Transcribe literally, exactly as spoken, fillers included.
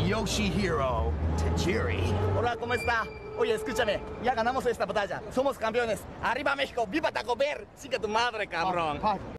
Yoshihiro Tajiri. Hola, ¿cómo está? Oye, escúchame, ya ganamos esta batalla. Somos campeones. Arriba México, viva Taco Bell. Sigue tu madre, cabrón.